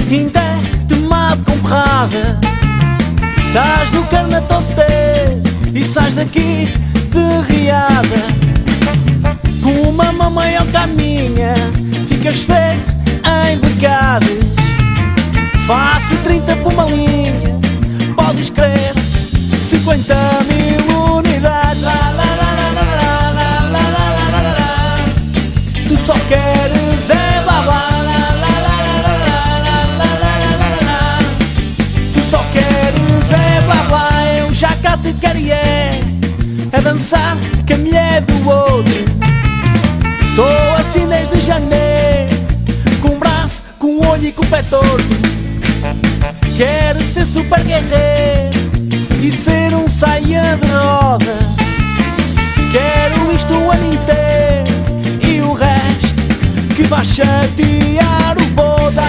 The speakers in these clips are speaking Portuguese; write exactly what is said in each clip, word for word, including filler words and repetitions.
ainda é tomado com porrada. Estás no carna todo dez e sais daqui de riada. Com uma mão maior que a minha, ficas feito em becadas. Faço trinta por uma linha, podes crer, cinquenta mil unidades. Lá, lá, lá, lá, lá, lá, lá, lá, lá, lá. Tu só queres é blá blá. Lá, lá, lá, lá, lá, lá, lá, lá, lá. Tu só queres é blá blá. Eu já cá te quero é a dançar com a mulher do outro. Estou assim desde janeiro, com um braço, com um olho e com o pé torto. Quero ser super guerreiro e ser um saia de roda. Quero isto o ano inteiro e o resto que vai chatear o boda.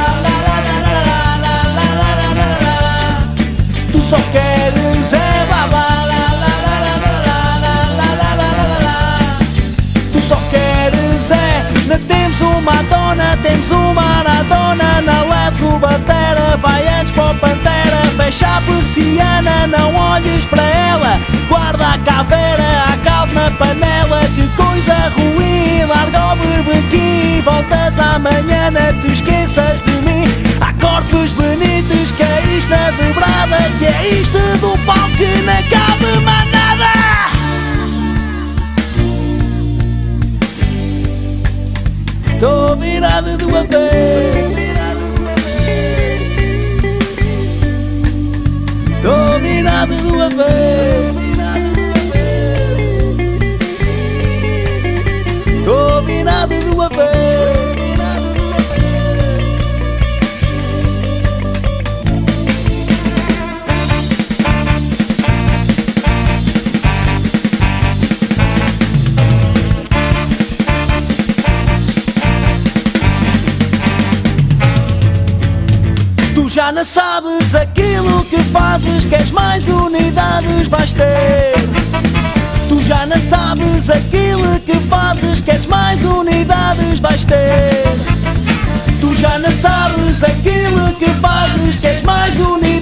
Tu só queres é blá blá. Tu só queres é. Não temos uma dona, temos uma Maradona. Não leves o batera, vai antes para o Pantera. Fecha a persiana, não olhes para ela. Guarda a caveira, há caldo na panela. Que coisa ruim, larga o berbequim. Voltas amanhã, não te esqueças de mim. Há corpos bonitos, que é isto na dobrada. Que é isto do pau que não cabe mais nada. Tô virado do avesso, tô virado do avesso, tô virado do avesso. Já não sabes aquilo que fazes, queres mais unidades vais ter. Tu já não sabes aquilo que fazes, queres mais unidades vais ter. Tu já não sabes aquilo que fazes, queres mais unidades.